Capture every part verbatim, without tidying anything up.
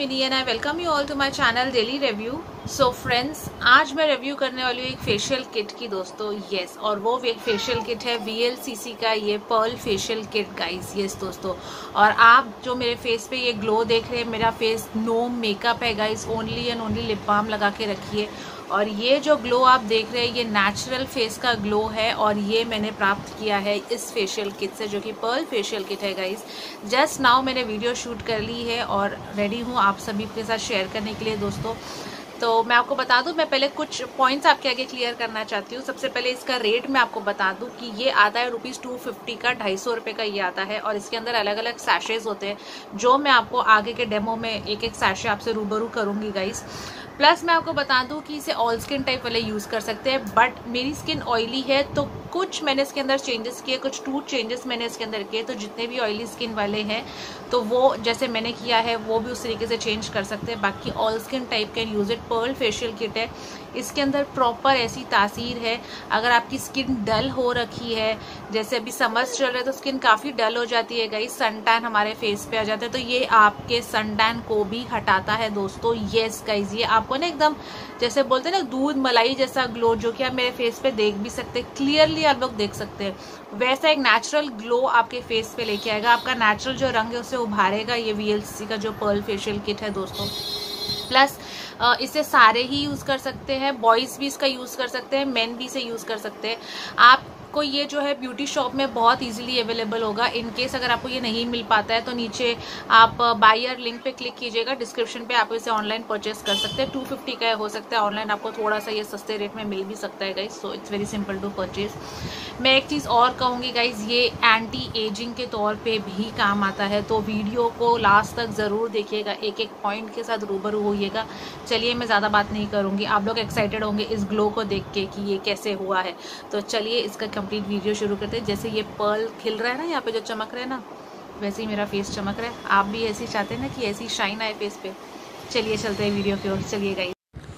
Mini and I welcome you all to my channel daily review. So friends, आज मैं review करने वाली हूँ एक फेशियल किट की दोस्तों। यस, और वो फेशियल किट है वी एल सी सी का ये pearl facial kit guys. Yes दोस्तों, और आप जो मेरे फेस पे ये ग्लो देख रहे हैं, मेरा फेस नो मेकअप है guys, only and only lip balm लगा के रखिए। और ये जो ग्लो आप देख रहे हैं ये नेचुरल फेस का ग्लो है और ये मैंने प्राप्त किया है इस फेशियल किट से, जो कि पर्ल फेशियल किट है गाइस। जस्ट नाउ मैंने वीडियो शूट कर ली है और रेडी हूँ आप सभी के साथ शेयर करने के लिए दोस्तों। तो मैं आपको बता दूं, मैं पहले कुछ पॉइंट्स आपके आगे क्लियर करना चाहती हूँ। सबसे पहले इसका रेट मैं आपको बता दूं कि ये आता है रुपीज़ टू फिफ्टी का, ढाई सौ रुपये का ये आता है। और इसके अंदर अलग अलग सैशेज होते हैं जो मैं आपको आगे के डेमो में एक एक सैशे आपसे रूबरू करूँगी गाइस। प्लस मैं आपको बता दूं कि इसे ऑल स्किन टाइप वाले यूज़ कर सकते हैं, बट मेरी स्किन ऑयली है तो कुछ मैंने इसके अंदर चेंजेस किए, कुछ टू चेंजेस मैंने इसके अंदर किए। तो जितने भी ऑयली स्किन वाले हैं तो वो जैसे मैंने किया है वो भी उस तरीके से चेंज कर सकते हैं। बाकी all skin type can use it. Pearl facial kit है, इसके अंदर प्रॉपर ऐसी तासीर है, अगर आपकी स्किन डल हो रखी है, जैसे अभी समर्स चल रहा है तो स्किन काफ़ी डल हो जाती है गाइस, सन टैन हमारे फेस पे आ जाता है, तो ये आपके सन टैन को भी हटाता है दोस्तों। येस गाइस, ये आपको ना एकदम जैसे बोलते हैं ना दूध मलाई जैसा ग्लो, जो कि आप मेरे फेस पे देख भी सकते हैं, क्लियरली आप लोग देख सकते हैं, वैसा एक नेचुरल ग्लो आपके फेस पे लेके आएगा। आपका नेचुरल जो रंग है उसे उभारेगा ये वी एल सी सी का जो पर्ल फेशियल किट है दोस्तों। प्लस इसे सारे ही यूज़ कर सकते हैं, बॉयज़ भी इसका यूज़ कर सकते हैं, मेन भी इसे यूज़ कर सकते हैं। आप को ये जो है ब्यूटी शॉप में बहुत इजीली अवेलेबल होगा। इन केस अगर आपको ये नहीं मिल पाता है तो नीचे आप बायर लिंक पे क्लिक कीजिएगा, डिस्क्रिप्शन पे आप इसे ऑनलाइन परचेस कर सकते हैं। टू फिफ्टी का हो सकता है, ऑनलाइन आपको थोड़ा सा ये सस्ते रेट में मिल भी सकता है guys. So it's very simple to purchase. मैं एक चीज़ और कहूँगी गाइज, ये एंटी एजिंग के तौर पर भी काम आता है, तो वीडियो को लास्ट तक ज़रूर देखिएगा, एक एक पॉइंट के साथ रूबरू होइएगा। चलिए मैं ज़्यादा बात नहीं करूँगी, आप लोग एक्साइटेड होंगे इस ग्लो को देख के कि ये कैसे हुआ है। तो चलिए इसका कंप्लीट वीडियो शुरू करते हैं। जैसे ये पर्ल खिल रहा है ना, यहाँ पे जो चमक रहा है ना, वैसे ही मेरा फेस चमक रहा है। आप भी ऐसी चाहते हैं ना कि ऐसी शाइन आए फेस पे। चलिए चलते हैं वीडियो की ओर, चलिए गाइस।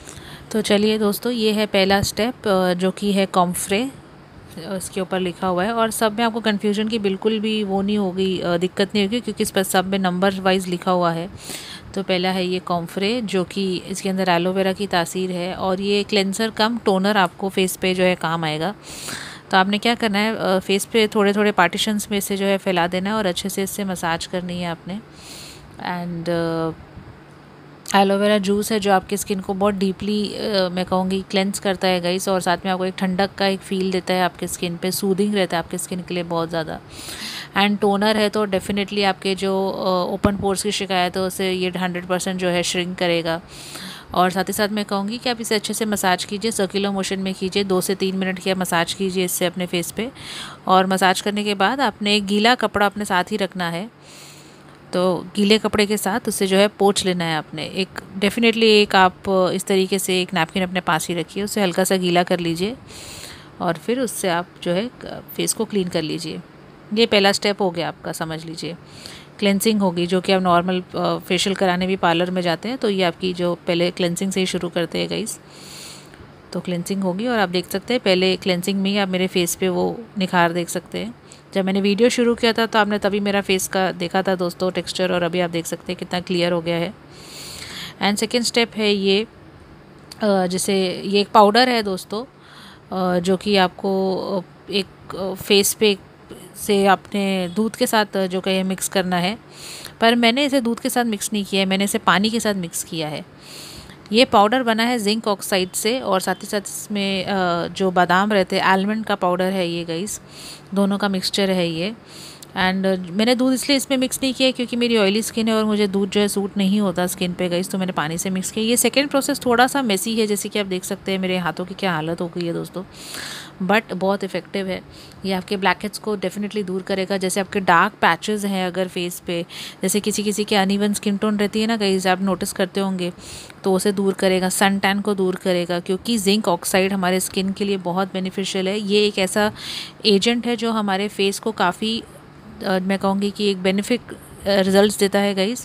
तो चलिए दोस्तों, ये है पहला स्टेप जो कि है कॉम्फ्रे, इसके ऊपर लिखा हुआ है। और सब में आपको कन्फ्यूजन की बिल्कुल भी वो नहीं होगी, दिक्कत नहीं होगी, क्योंकि इस पर सब में नंबर वाइज लिखा हुआ है। तो पहला है ये कॉम्फ्रे, जो कि इसके अंदर एलोवेरा की तासीर है और ये क्लेंसर कम टोनर आपको फेस पे जो है काम आएगा। तो आपने क्या करना है, फेस पे थोड़े थोड़े पार्टीशंस में इसे जो है फैला देना है और अच्छे से इससे मसाज करनी है आपने। एंड एलोवेरा जूस है जो आपकी स्किन को बहुत डीपली uh, मैं कहूँगी क्लेंस करता है गाइस, और साथ में आपको एक ठंडक का एक फील देता है आपके स्किन पे, सूदिंग रहता है आपके स्किन के लिए बहुत ज़्यादा। एंड टोनर है तो डेफिनेटली आपके जो ओपन uh, पोर्स की शिकायत है उसे ये हंड्रेड परसेंट जो है श्रिंक करेगा। और साथ ही साथ मैं कहूँगी कि आप इसे अच्छे से मसाज कीजिए, सर्कुलर मोशन में कीजिए, दो से तीन मिनट की आप मसाज कीजिए इससे अपने फेस पे। और मसाज करने के बाद आपने एक गीला कपड़ा अपने साथ ही रखना है, तो गीले कपड़े के साथ उसे जो है पोंछ लेना है आपने। एक डेफिनेटली एक आप इस तरीके से एक नैपकिन अपने पास ही रखिए, उसे हल्का सा गीला कर लीजिए और फिर उससे आप जो है फेस को क्लीन कर लीजिए। ये पहला स्टेप हो गया आपका, समझ लीजिए क्लेंसिंग होगी, जो कि आप नॉर्मल फेशियल कराने भी पार्लर में जाते हैं तो ये आपकी जो पहले क्लेंसिंग से ही शुरू करते हैं गाइस। तो क्लेंसिंग होगी और आप देख सकते हैं पहले क्लेंसिंग में ही आप मेरे फेस पे वो निखार देख सकते हैं। जब मैंने वीडियो शुरू किया था तो आपने तभी मेरा फेस का देखा था दोस्तों टेक्सचर, और अभी आप देख सकते हैं कितना क्लियर हो गया है। एंड सेकेंड स्टेप है ये, जैसे ये एक पाउडर है दोस्तों, जो कि आपको एक फेस पे से आपने दूध के साथ जो कहे मिक्स करना है, पर मैंने इसे दूध के साथ मिक्स नहीं किया है, मैंने इसे पानी के साथ मिक्स किया है। ये पाउडर बना है जिंक ऑक्साइड से, और साथ ही साथ इसमें जो बादाम रहते हैं, आलमंड का पाउडर है ये गाइस, दोनों का मिक्सचर है ये। एंड मैंने दूध इसलिए इसमें मिक्स नहीं किया क्योंकि मेरी ऑयली स्किन है और मुझे दूध जो है सूट नहीं होता स्किन पे गाइस, तो मैंने पानी से मिक्स किया। ये सेकेंड प्रोसेस थोड़ा सा मेसी है, जैसे कि आप देख सकते हैं मेरे हाथों की क्या हालत हो गई है दोस्तों, बट बहुत इफेक्टिव है। ये आपके ब्लैकहेड्स को डेफिनेटली दूर करेगा। जैसे आपके डार्क पैचेस हैं अगर फेस पे, जैसे किसी किसी के अनइवन स्किन टोन रहती है ना गाइस, आप नोटिस करते होंगे, तो उसे दूर करेगा। सन टैन को दूर करेगा, क्योंकि जिंक ऑक्साइड हमारे स्किन के लिए बहुत बेनिफिशियल है। ये एक ऐसा एजेंट है जो हमारे फेस को काफ़ी मैं कहूँगी कि एक बेनिफिट रिजल्ट्स देता है गाइस।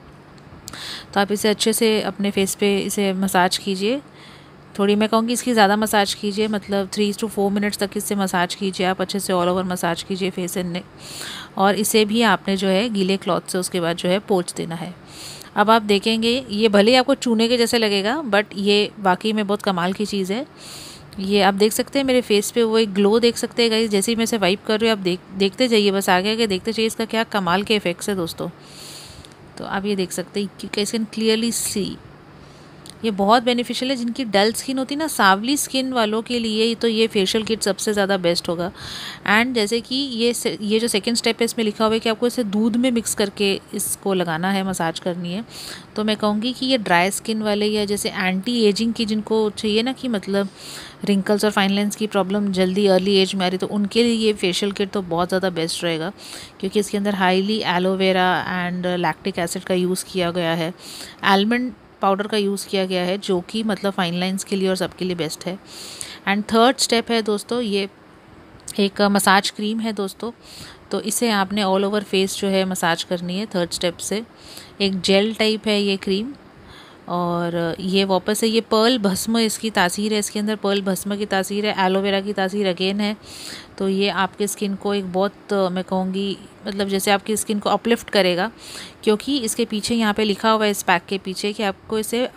तो आप इसे अच्छे से अपने फेस पे इसे मसाज कीजिए, थोड़ी मैं कहूँगी इसकी ज़्यादा मसाज कीजिए, मतलब थ्री टू फोर मिनट्स तक इससे मसाज कीजिए आप, अच्छे से ऑल ओवर मसाज कीजिए फेस एंड नेक। और इसे भी आपने जो है गीले क्लॉथ से उसके बाद जो है पोंछ देना है। अब आप देखेंगे ये भले ही आपको चूने के जैसे लगेगा, बट ये वाकई में बहुत कमाल की चीज़ है। ये आप देख सकते हैं मेरे फेस पे वो एक ग्लो देख सकते हैं गाइस, जैसे ही मैं इसे वाइप कर रही हूँ आप देख देखते जाइए, बस आगे आगे देखते जाइए इसका क्या कमाल के इफेक्ट्स है दोस्तों। तो आप ये देख सकते हैं कि कैसे क्लियरली सी, ये बहुत बेनिफिशियल है। जिनकी डल स्किन होती है ना, सांवली स्किन वालों के लिए तो ये फेशियल किट सबसे ज़्यादा बेस्ट होगा। एंड जैसे कि ये ये जो सेकंड स्टेप है इसमें लिखा हुआ है कि आपको इसे दूध में मिक्स करके इसको लगाना है, मसाज करनी है। तो मैं कहूँगी कि ये ड्राई स्किन वाले या जैसे एंटी एजिंग की जिनको चाहिए ना कि मतलब रिंकल्स और फाइन लाइन्स की प्रॉब्लम जल्दी अर्ली एज में आ रही, तो उनके लिए ये फेशियल किट तो बहुत ज़्यादा बेस्ट रहेगा, क्योंकि इसके अंदर highly aloe vera and lactic acid का यूज़ किया गया है, आलमंड पाउडर का यूज़ किया गया है, जो कि मतलब फाइन लाइन्स के लिए और सबके लिए बेस्ट है। एंड थर्ड स्टेप है दोस्तों, ये एक मसाज क्रीम है दोस्तों। तो इसे आपने ऑल ओवर फेस जो है मसाज करनी है थर्ड स्टेप से। एक जेल टाइप है ये क्रीम, और ये वापस से ये पर्ल भस्म इसकी तासीर है, इसके अंदर पर्ल भस्म की तासीर है, एलोवेरा की तासीर अगेन है। तो ये आपके स्किन को एक बहुत मैं कहूँगी मतलब जैसे आपकी स्किन को अपलिफ्ट करेगा, क्योंकि इसके पीछे यहाँ पे लिखा हुआ है इस पैक के पीछे कि आपको इसे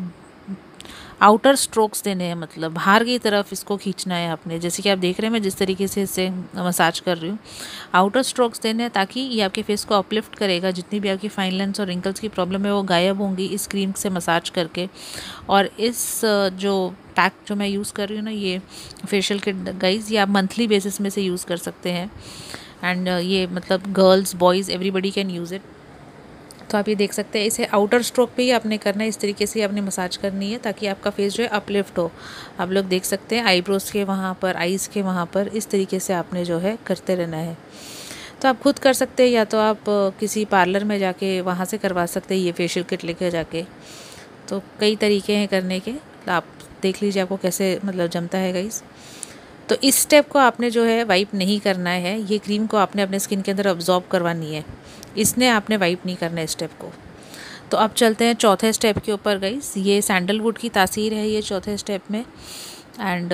आउटर स्ट्रोक्स देने हैं, मतलब बाहर की तरफ इसको खींचना है आपने। जैसे कि आप देख रहे हैं मैं जिस तरीके से इसे मसाज कर रही हूँ, आउटर स्ट्रोक्स देने हैं, ताकि ये आपके फेस को अपलिफ्ट करेगा। जितनी भी आपकी फाइन लाइन्स और रिंकल्स की प्रॉब्लम है वो गायब होंगी इस क्रीम से मसाज करके। और इस जो पैक जो मैं यूज़ कर रही हूँ ना, ये फेशियल किट गाइज, ये आप मंथली बेसिस में से यूज़ कर सकते हैं। एंड ये मतलब girls boys everybody can use it. तो आप ये देख सकते हैं इसे आउटर स्ट्रोक पे ही आपने करना है, इस तरीके से आपने मसाज करनी है ताकि आपका फेस जो है अपलिफ्ट हो। आप लोग देख सकते हैं आईब्रोज के वहाँ पर, आईज़ के वहाँ पर, इस तरीके से आपने जो है करते रहना है। तो आप खुद कर सकते हैं या तो आप किसी पार्लर में जाके वहाँ से करवा सकते हैं ये फेशियल किट लेकर जाके। तो कई तरीके हैं करने के, आप देख लीजिए आपको कैसे मतलब जमता है गाइस। तो इस स्टेप को आपने जो है वाइप नहीं करना है, ये क्रीम को आपने अपने स्किन के अंदर अब्जॉर्ब करवानी है, इसने आपने वाइप नहीं करना है स्टेप को। तो अब चलते हैं चौथे स्टेप के ऊपर गाइस। ये सैंडलवुड की तासीर है ये चौथे स्टेप में, एंड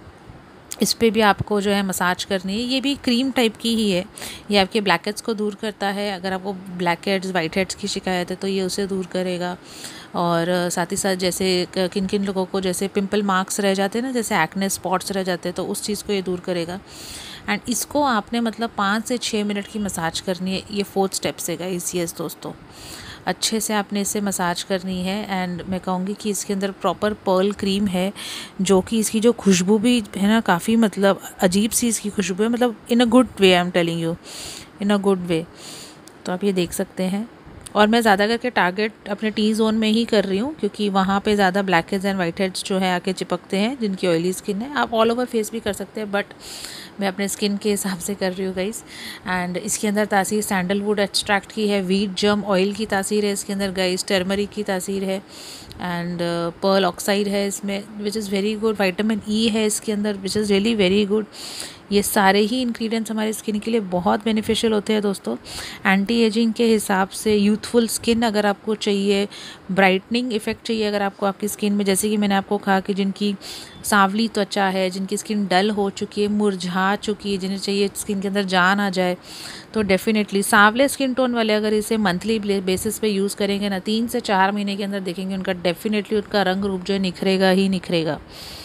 इस पर भी आपको जो है मसाज करनी है। ये भी क्रीम टाइप की ही है, ये आपके ब्लैक हेड्स को दूर करता है। अगर आपको ब्लैक हेड्स वाइट हेड्स की शिकायत है तो ये उसे दूर करेगा। और साथ ही साथ जैसे किन किन लोगों को जैसे पिंपल मार्क्स रह जाते हैं ना, जैसे एक्ने स्पॉट्स रह जाते हैं, तो उस चीज़ को ये दूर करेगा। एंड इसको आपने मतलब पाँच से छः मिनट की मसाज करनी है, ये फोर्थ स्टेप से गाइस। यस दोस्तों, अच्छे से आपने इसे मसाज करनी है। एंड मैं कहूँगी कि इसके अंदर प्रॉपर पर्ल क्रीम है, जो कि इसकी जो खुशबू भी है ना, काफ़ी मतलब अजीब सी इसकी खुशबू है, मतलब in a good way, I am telling you, in a good way. तो आप ये देख सकते हैं। और मैं ज़्यादा करके टारगेट अपने टी जोन में ही कर रही हूँ, क्योंकि वहाँ पे ज़्यादा blackheads and whiteheads जो है आके चिपकते हैं, जिनकी ऑयली स्किन है। आप ऑल ओवर फेस भी कर सकते हैं, बट मैं अपने स्किन के हिसाब से कर रही हूँ गाइस। एंड इसके अंदर तासीर सैंडलवुड एक्सट्रैक्ट की है, वीट जर्म ऑयल की तासीर है इसके अंदर गाइस, टर्मरिक की तासीर है, एंड पर्ल ऑक्साइड है इसमें which is very good, vitamin E है इसके अंदर which is really very good. ये सारे ही इंग्रेडिएंट्स हमारी स्किन के लिए बहुत बेनिफिशियल होते हैं दोस्तों। एंटी एजिंग के हिसाब से यूथफुल स्किन अगर आपको चाहिए, ब्राइटनिंग इफेक्ट चाहिए अगर आपको आपकी स्किन में, जैसे कि मैंने आपको कहा कि जिनकी सांवली त्वचा है, जिनकी स्किन डल हो चुकी है, मुरझा चुकी है, जिन्हें चाहिए स्किन के अंदर जान आ जाए, तो डेफिनेटली सांवले स्किन टोन वाले अगर इसे मंथली बेसिस पे यूज़ करेंगे ना, तीन से चार महीने के अंदर देखेंगे उनका डेफिनेटली उनका रंग रूप जो है निखरेगा ही निखरेगा।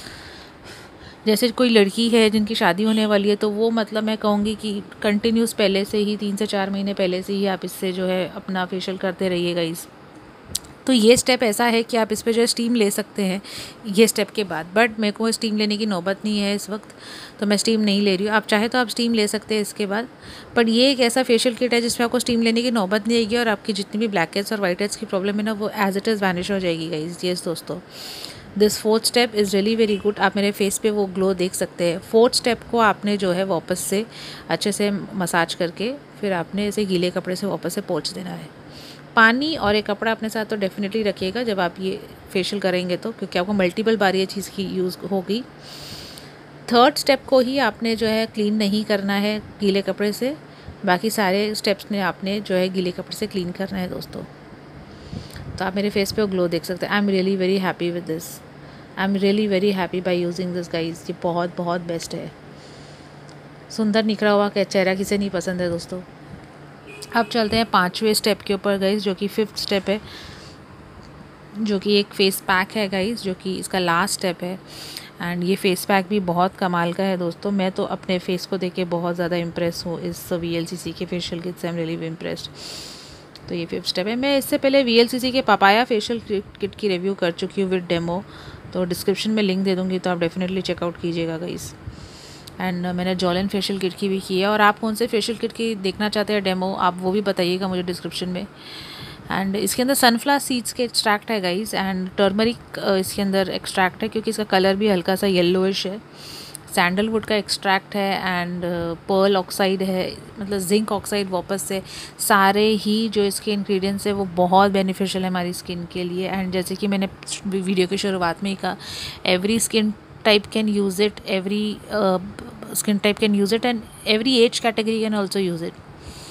जैसे कोई लड़की है जिनकी शादी होने वाली है, तो वो मतलब मैं कहूँगी कि कंटिन्यूस पहले से ही तीन से चार महीने पहले से ही आप इससे जो है अपना फेशियल करते रहिएगा इस। तो ये स्टेप ऐसा है कि आप इस पे जो है स्टीम ले सकते हैं ये स्टेप के बाद, बट मेरे को स्टीम लेने की नौबत नहीं है इस वक्त, तो मैं स्टीम नहीं ले रही हूँ। आप चाहे तो आप स्टीम ले सकते हैं इसके बाद, बट ये एक ऐसा फेशियल किट है जिसमें आपको स्टीम लेने की नौबत नहीं आएगी, और आपकी जितनी भी ब्लैक हेड्स और वाइट हेड्स की प्रॉब्लम है ना, वो एज इट इज़ वैनिश हो जाएगी गाइस। यस दोस्तों, this fourth step is really very good. आप मेरे फेस पे वो ग्लो देख सकते हैं। फोर्थ स्टेप को आपने जो है वापस से अच्छे से मसाज करके फिर आपने इसे गीले कपड़े से वापस से पोंछ देना है। पानी और एक कपड़ा अपने साथ तो डेफिनेटली रखिएगा जब आप ये फेशियल करेंगे, तो क्योंकि आपको मल्टीपल बार ये चीज़ की यूज़ होगी। थर्ड स्टेप को ही आपने जो है क्लीन नहीं करना है गीले कपड़े से, बाकी सारे स्टेप्स में आपने जो है गीले कपड़े से क्लीन करना है दोस्तों। तो आप मेरे फेस पे वो ग्लो देख सकते हैं। I am really very happy with this, I am really very happy by using this guys. ये बहुत बहुत बेस्ट है। सुंदर निखरा हुआ चेहरा किसे नहीं पसंद है दोस्तों। अब चलते हैं पाँचवें स्टेप के ऊपर गाइज, जो कि फिफ्थ स्टेप है। जो कि एक फ़ेस पैक है गाइस, जो कि इसका लास्ट स्टेप है। एंड ये फ़ेस पैक भी बहुत कमाल का है दोस्तों। मैं तो अपने फेस को देख के बहुत ज़्यादा इम्प्रेस हूँ इस वी एल सी सी के फेशियल किट से। I am really impressed. तो ये फिफ्थ स्टेप है। मैं इससे पहले वी एल सी सी के पापाया फेशियल किट की रिव्यू कर चुकी हूँ विद डेमो, तो डिस्क्रिप्शन में लिंक दे दूँगी, तो आप डेफिनेटली चेकआउट कीजिएगा गाइस। एंड uh, मैंने जोलेन फेशियल किट की भी की है, और आप कौन से फेशियल किट की देखना चाहते हैं डेमो, आप वो भी बताइएगा मुझे डिस्क्रिप्शन में। एंड इसके अंदर सनफ्लावर सीड्स के एक्सट्रैक्ट है गाइस, एंड टर्मरिक uh, इसके अंदर एक्सट्रैक्ट है, क्योंकि इसका कलर भी हल्का सा येलोइश है। सैंडलवुड का एक्सट्रैक्ट है, एंड पर्ल ऑक्साइड है, मतलब जिंक ऑक्साइड वापस से। सारे ही जो इसके इंग्रेडिएंट्स है वो बहुत बेनिफिशियल है हमारी स्किन के लिए। एंड जैसे कि मैंने वीडियो की शुरुआत में ही कहा, every skin type can use it, every skin type can use it, and every age category can also use it.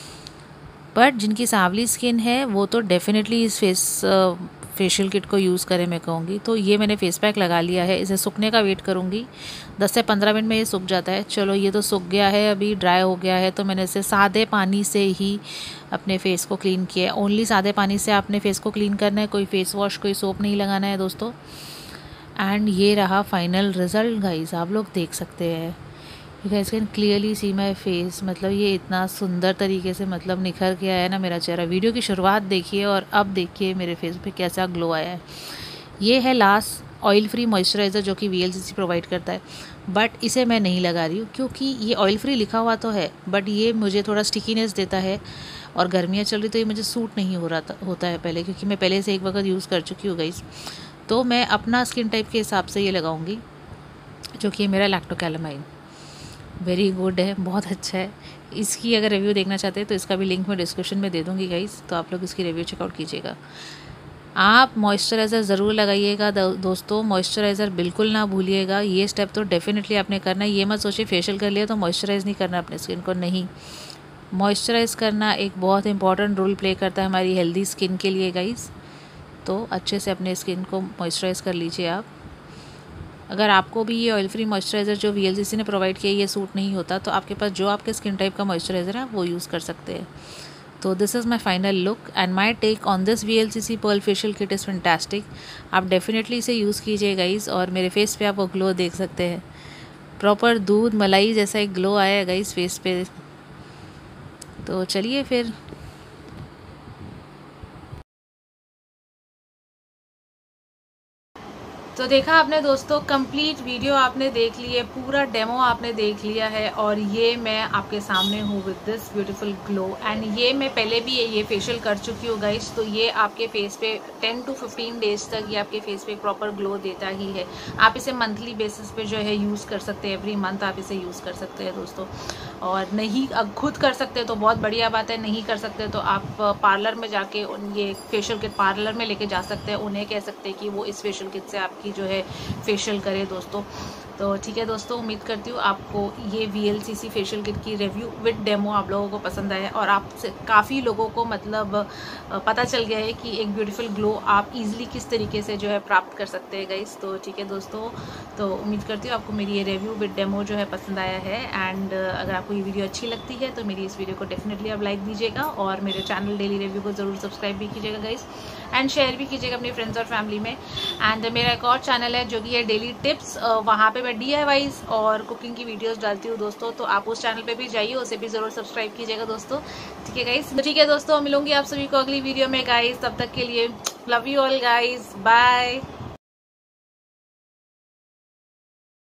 But जिनकी सांवली स्किन है वो तो डेफिनेटली इस फेस फेशियल किट को यूज़ करें मैं कहूँगी। तो ये मैंने फेस पैक लगा लिया है, इसे सूखने का वेट करूँगी। दस से पंद्रह मिनट में ये सूख जाता है। चलो ये तो सूख गया है, अभी ड्राई हो गया है, तो मैंने इसे सादे पानी से ही अपने फेस को क्लीन किया है। ओनली सादे पानी से आपने फेस को क्लीन करना है, कोई फेस वॉश, कोई सोप नहीं लगाना है दोस्तों। एंड ये रहा फाइनल रिज़ल्ट गाइस, आप लोग देख सकते हैं। You guys can clearly see my face, मतलब ये इतना सुंदर तरीके से मतलब निखर के आया ना मेरा चेहरा। वीडियो की शुरुआत देखिए और अब देखिए मेरे फेस पे कैसा ग्लो आया है। ये है लास्ट ऑयल फ्री मॉइस्चराइज़र जो कि V L C C provide करता है, बट इसे मैं नहीं लगा रही हूँ क्योंकि ये ऑयल फ्री लिखा हुआ तो है, बट ये मुझे थोड़ा स्टिकीनेस देता है, और गर्मियाँ चल रही तो ये मुझे सूट नहीं हो रहा था होता है पहले, क्योंकि मैं पहले से एक वक्त यूज़ कर चुकी हूँ गाइस। तो मैं अपना स्किन टाइप के हिसाब से ये लगाऊंगी, जो कि मेरा लैक्टोकैलामाइन वेरी गुड है, बहुत अच्छा है। इसकी अगर रिव्यू देखना चाहते हैं तो इसका भी लिंक मैं डिस्क्रिप्शन में दे दूँगी गाइस, तो आप लोग इसकी रिव्यू चेकआउट कीजिएगा। आप मॉइस्चराइज़र ज़रूर लगाइएगा दोस्तों, मॉइस्चराइज़र बिल्कुल ना भूलिएगा। ये स्टेप तो डेफिनेटली आपने करना है। ये मत सोचिए फेशियल कर लिया तो मॉइस्चराइज़ नहीं करना अपने स्किन को, नहीं। मॉइस्चराइज़ करना एक बहुत इंपॉर्टेंट रोल प्ले करता है हमारी हेल्दी स्किन के लिए गाइस। तो अच्छे से अपने स्किन को मॉइस्चराइज़ कर लीजिए आप। अगर आपको भी ये ऑयल फ्री मॉइस्चराइज़र जो वी एल सी सी ने प्रोवाइड किया ये सूट नहीं होता, तो आपके पास जो आपके स्किन टाइप का मॉइस्चराइज़र है वो यूज़ कर सकते हैं। तो this is my final look and my take on this V L C C pearl facial kit is fantastic. आप डेफिनेटली इसे यूज़ कीजिए गाइस, और मेरे फेस पे आप वो ग्लो देख सकते हैं। प्रॉपर दूध मलाई जैसा एक ग्लो आया है गाइस फेस पे। तो चलिए फिर तो देखा आपने दोस्तों, कंप्लीट वीडियो आपने देख ली है, पूरा डेमो आपने देख लिया है, और ये मैं आपके सामने हूँ with this beautiful glow. And ये मैं पहले भी ये फेशियल कर चुकी हूँ गाइस, तो ये आपके फेस पे टेन टू फिफ्टीन डेज तक ये आपके फेस पे प्रॉपर ग्लो देता ही है। आप इसे मंथली बेसिस पे जो है यूज़ कर सकते हैं, एवरी मंथ आप इसे यूज़ कर सकते हैं दोस्तों। और नहीं खुद कर सकते तो बहुत बढ़िया बात है, नहीं कर सकते तो आप पार्लर में जाके ये फेशियल किट पार्लर में लेके जा सकते हैं, उन्हें कह सकते हैं कि वो इस फेशियल किट से आपकी जो है फेशियल करे दोस्तों। तो ठीक है दोस्तों, उम्मीद करती हूँ आपको ये V L C C facial kit की रिव्यू विद डेमो आप लोगों को पसंद आया, और आपसे काफ़ी लोगों को मतलब पता चल गया है कि एक ब्यूटीफुल ग्लो आप इजीली किस तरीके से जो है प्राप्त कर सकते हैं गाइस। तो ठीक है दोस्तों, तो उम्मीद करती हूँ आपको मेरी ये रिव्यू विद डेमो जो है पसंद आया है। एंड अगर आपको ये वीडियो अच्छी लगती है तो मेरी इस वीडियो को डेफिनेटली आप लाइक दीजिएगा, और मेरे चैनल डेली रिव्यू को ज़रूर सब्सक्राइब भी कीजिएगा गाइस, एंड शेयर भी कीजिएगा अपने फ्रेंड्स और फैमिली में। एंड मेरा एक और चैनल है जो कि है डेली टिप्स, वहाँ पे मैं डी आई वाईज और कुकिंग की वीडियोस डालती हूँ दोस्तों, तो आप उस चैनल पे भी जाइए, उसे भी ज़रूर सब्सक्राइब कीजिएगा दोस्तों। ठीक है गाइस, ठीक है दोस्तों, मिलूंगी आप सभी को अगली वीडियो में गाइस, तब तक के लिए love you all guys, bye.